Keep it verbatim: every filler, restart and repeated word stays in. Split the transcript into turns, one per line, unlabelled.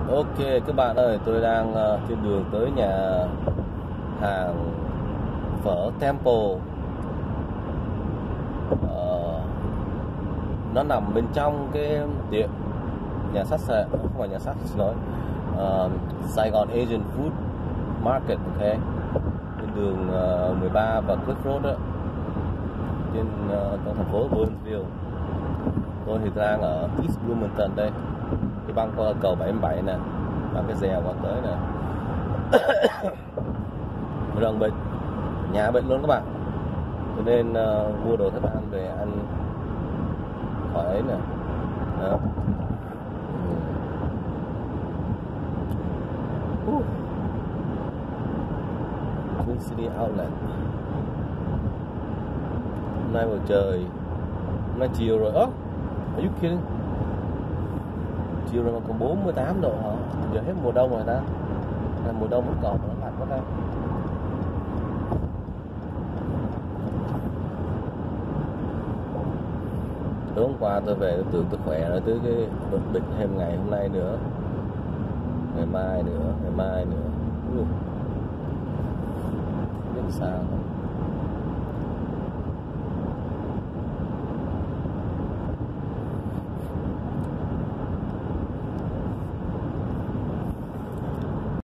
Ok các bạn ơi, tôi đang uh, trên đường tới nhà hàng phở Temple. uh, Nó nằm bên trong cái tiệm nhà sách, không phải nhà sách, xin lỗi, uh, Sài Gòn Asian Food Market, ok, trên đường uh, mười ba và Cliff Road đó, trên uh, trong thành phố Burnsville. Tôi thì đang ở East Bloomington đây, đi băng qua cầu bảy mươi bảy nè, băng cái dèo qua tới nè. Gần bệnh nhà bệnh luôn các bạn, cho nên uh, mua đồ thức ăn về ăn khỏi ấy nè. Đó. Uh. Twin City Outlet. Hôm nay bầu trời, hôm nay chiều rồi. Ơ, are you kidding? Chiều rồi mà còn bốn mươi tám độ hả? Giờ hết mùa đông rồi ta. Là mùa đông vẫn còn, nó lạnh quá ta. Tối hôm qua tôi về tôi tưởng tôi khỏe rồi, tới cái bệnh bệnh thêm ngày hôm nay nữa, ngày mai nữa, ngày mai nữa. Ui, biết sao không?